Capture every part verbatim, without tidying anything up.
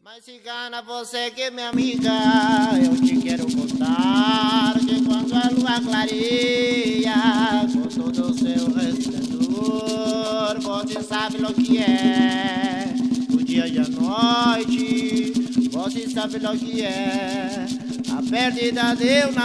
Mas cigana, você que é minha amiga, eu te quero contar que quando a lua clareia com todo o seu resplendor, você sabe o que é o dia e a noite, você sabe o que é a perdida de um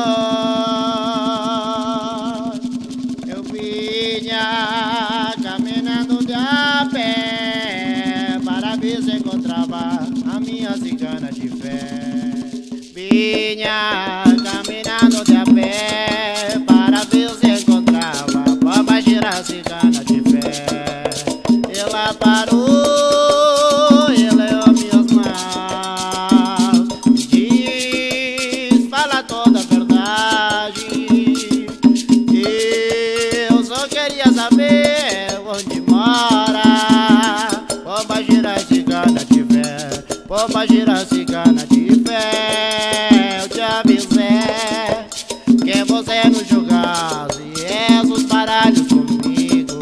amor. Eu vinha caminhando de a pé para ver se encontrava a minha cigana de fé. Vinha caminhando de a pé para ver se encontrava a Pombagira cigana de fé. Ela parou, eleou minhas mãos, me diz, fala toda a verdade. Eu só queria saber onde mora Pombagira cigana de fé, Pombagira cigana de fé. Eu te avisei que você não jogasse esses baralhos comigo.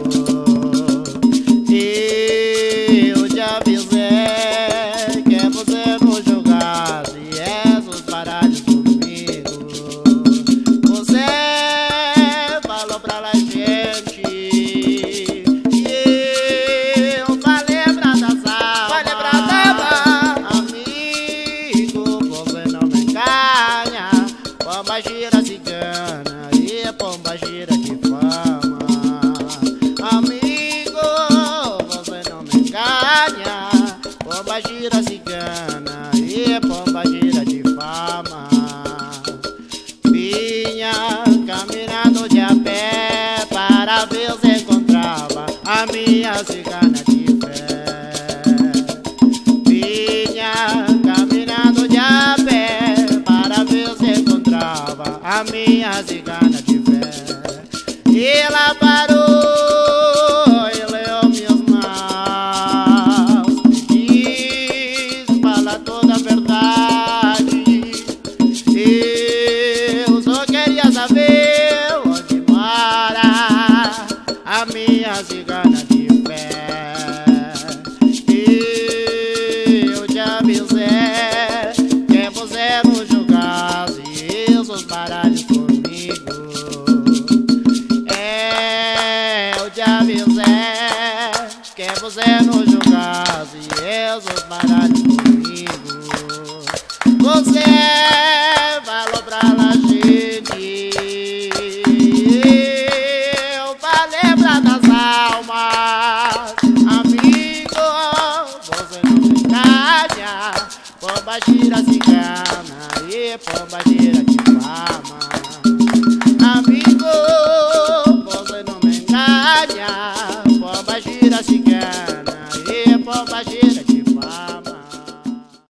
Eu te avisei que você não jogasse esses baralhos comigo. Você falou pra lá gente e eu falei pra dançar, falei pra dançar. Amigo, você não me enganha, Pombagira cigana e Pombagira de fama. Amigo, você não me enganha, Pombagira cigana e Pombagira de fama. Vinha caminhando de a pé para ver se encontrava a minha cigana de fé. Vinha caminhando de a pé para ver se encontrava a minha cigana de fé. E ela parou, eleou minhas mãos, me diz, fala toda a verdade. Eu só queria saber onde mora a minha cigana de fé. Eu te avisei que você não jogasse esses baralhos comigo. É, eu te avisei que você não jogasse esses baralhos comigo. Você falou pra lá gente, eu falei pra das almas. Amigo, você não me enganha, Pombagira cigana e Pombagira de fama. Amigo, você não me enganha, Pombagira cigana